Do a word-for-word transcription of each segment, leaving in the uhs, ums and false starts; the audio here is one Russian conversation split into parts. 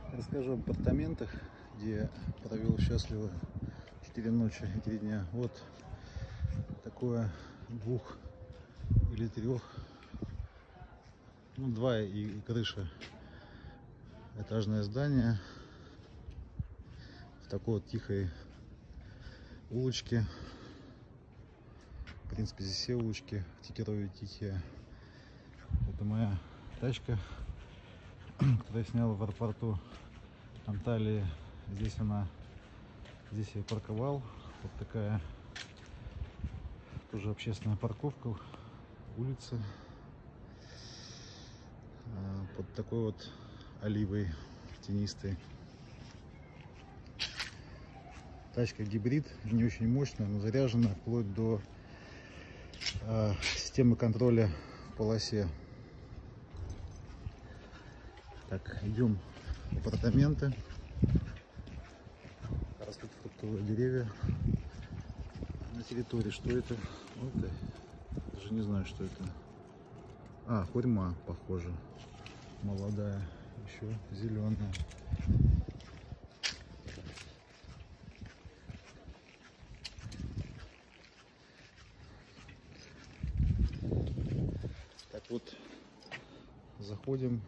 Расскажу об апартаментах, где провел счастливо четыре ночи и три дня. Вот такое двух или трех, ну два и, и крыша, этажное здание в такой вот тихой улочке. В принципе, здесь все улочки в Текерове тихие. Это моя тачка, которую я снял в аэропорту Анталии. Здесь она, здесь я парковал. Вот такая тоже общественная парковка, улица под такой вот оливой тенистой. Тачка гибрид, не очень мощная, но заряжена вплоть до э, системы контроля в полосе. Так, идем в апартаменты. Растут фруктовые деревья на территории. Что это? Вот это. Даже не знаю, что это. А, хурьма, похоже. Молодая, еще зеленая. Так вот, заходим.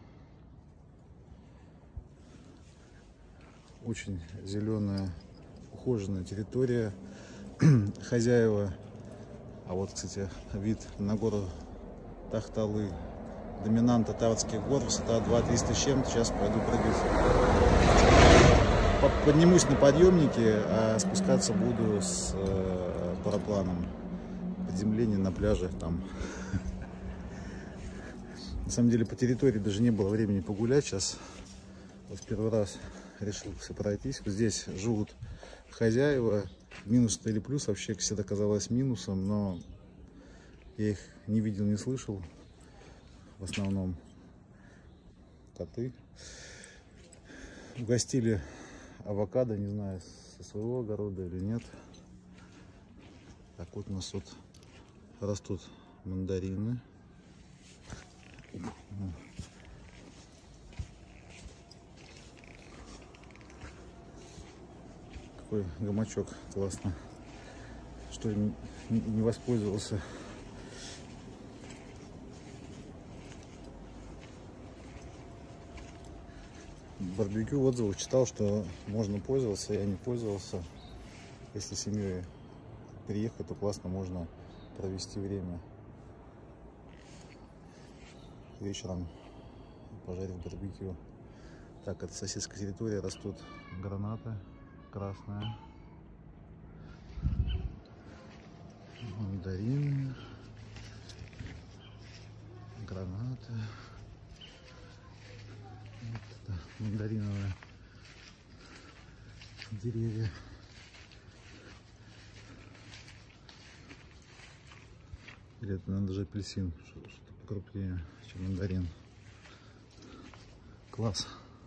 Очень зеленая, ухоженная территория. Хозяева. А вот, кстати, вид на гору Тахталы. Доминант Татарских гор, высота два триста с чем-то. Сейчас пойду прыгать. Поднимусь на подъемнике, а спускаться буду с э, парапланом. Приземление на пляже там. На самом деле по территории даже не было времени погулять. Сейчас вот первый раз решил все пройтись. Вот здесь живут хозяева. Минус или плюс вообще всегда казалось минусом, но я их не видел, не слышал. В основном коты. Угостили авокадо, не знаю, со своего огорода или нет. Так вот у нас тут растут мандарины. Какой гамачок классно, что не, не воспользовался. Барбекю в отзывах читал, что можно пользоваться, я не пользовался. Если с семьей приехать, то классно можно провести время вечером, пожарив барбекю. Так, это соседская территория, растут гранаты. Красная, мандарины, гранаты. Вот это мандариновые деревья. Или это надо же апельсин, что-то покрупнее, чем мандарин. Класс.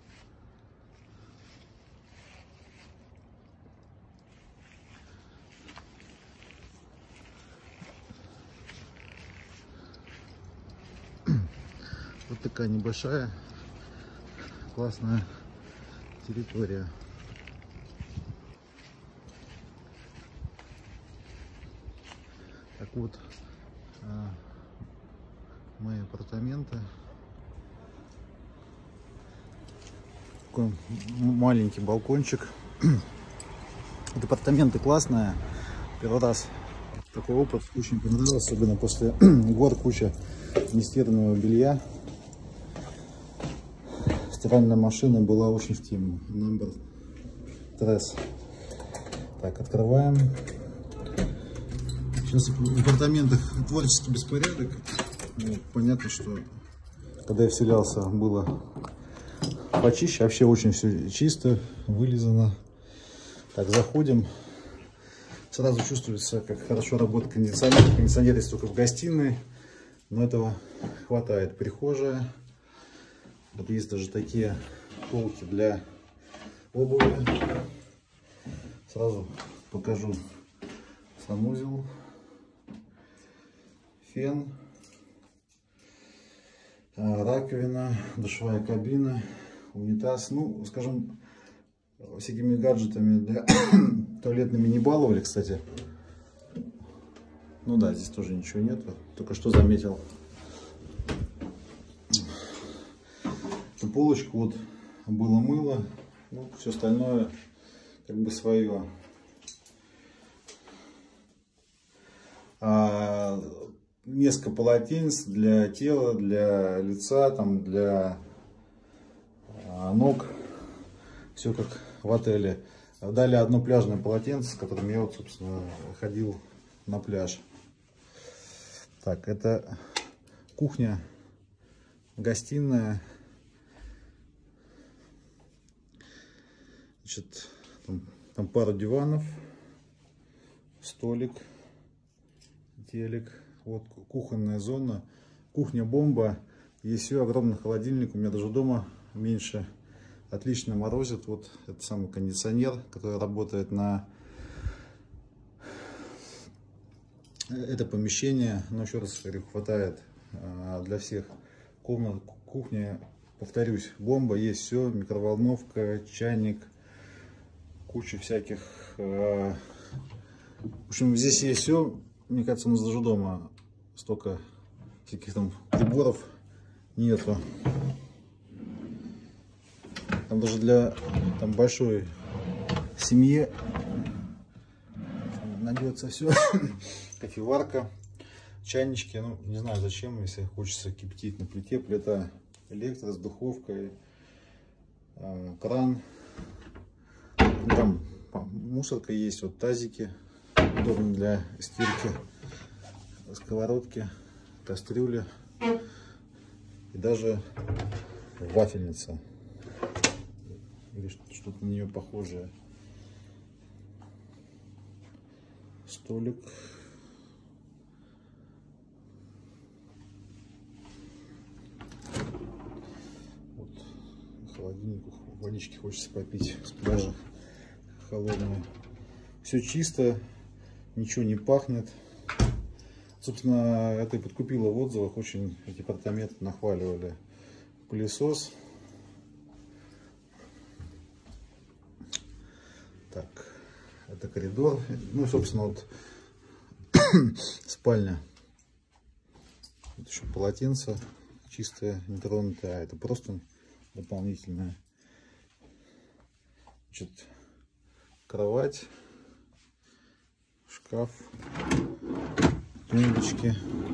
Вот такая небольшая, классная территория. Так вот, а, мои апартаменты. Такой маленький балкончик. Апартаменты классные. Первый раз такой опыт, очень понравился, особенно после гор, куча нестиранного белья. Стиральная машина была очень в тему. Number Tres. Так, открываем. Сейчас в апартаментах творческий беспорядок. Ну, понятно, что когда я вселялся, было почище. Вообще очень все чисто, вылизано. Так, заходим. Сразу чувствуется, как хорошо работает кондиционер. Кондиционер есть только в гостиной, но этого хватает. Прихожая. Вот есть даже такие полки для обуви. Сразу покажу санузел, фен, раковина, душевая кабина. унитаз. Ну, скажем, всякими гаджетами для туалетными не баловали, кстати. Ну да, здесь тоже ничего нет. Только что заметил. Эту полочку вот было мыло. Ну, все остальное как бы свое. А, несколько полотенец для тела, для лица, там, для а, ног. Все как в отеле. Дали одно пляжное полотенце, с которым я вот, собственно, ходил на пляж. Так, это кухня, гостиная. Значит, там, там пара диванов, столик, телек. Вот кухонная зона. Кухня-бомба. Есть все, огромный холодильник. У меня даже дома меньше. Отлично морозит. Вот это самый кондиционер, который работает на это помещение. Но еще раз говорю, хватает для всех комнат. Кухня, повторюсь, бомба. Есть все. Микроволновка, чайник, куча всяких. В общем, здесь есть все. Мне кажется, у нас даже дома столько всяких там приборов нету. Там даже для там большой семьи найдется все. Кофеварка, чайнички. Ну, не знаю зачем, если хочется кипятить на плите. Плита электро с духовкой, э, кран. Там мусорка есть, вот тазики, удобно для стирки, сковородки, кастрюли и даже вафельница или что-то на нее похожее. Столик. Вот холодильник, водички хочется попить с пляжа холодную. Все чисто, ничего не пахнет. Собственно, это и подкупило в отзывах, очень эти апартаменты нахваливали. Пылесос. Так, это коридор. Ну, собственно, вот спальня. Вот еще полотенце чистое, не тронутое, а это просто дополнительное. Значит, кровать, шкаф, тумбочки.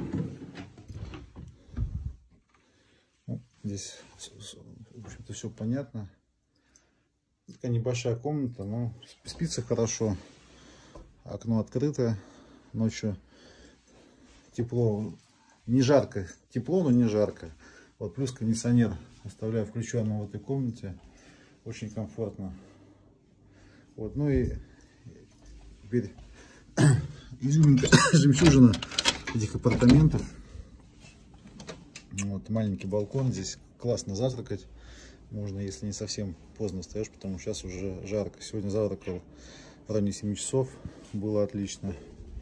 Ну, здесь, в общем-то, все понятно. Такая небольшая комната, но спится хорошо. Окно открыто, ночью тепло, не жарко, тепло, но не жарко. Вот плюс кондиционер оставляю включенным в этой комнате, очень комфортно. Вот, ну и теперь изюминка, жемчужина этих апартаментов. Вот маленький балкон, здесь классно завтракать можно, если не совсем поздно встаешь, потому что сейчас уже жарко. Сегодня завтракал в районе семи часов, было отлично.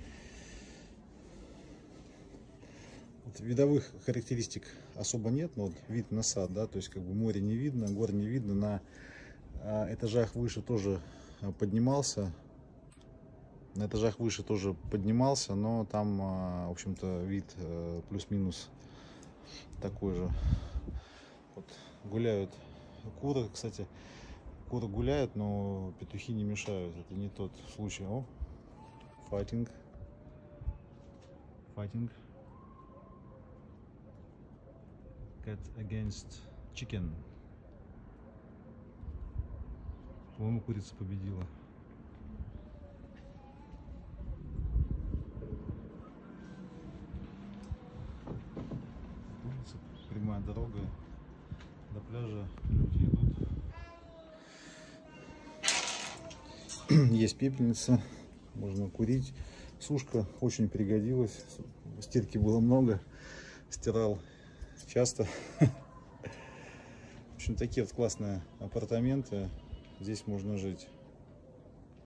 Вот видовых характеристик особо нет, но вот вид на сад, да, то есть как бы море не видно, гор не видно, на а, этажах выше тоже поднимался, на этажах выше тоже поднимался, но там, в общем-то, вид плюс-минус такой же. Вот гуляют куры, кстати, куры гуляют, но петухи не мешают, это не тот случай. О, fighting, fighting, cat against chicken. По-моему, курица победила. Улица, прямая дорога до пляжа, люди идут. Есть пепельница, можно курить. Сушка очень пригодилась. Стирки было много, стирал часто. В общем, такие вот классные апартаменты. Здесь можно жить.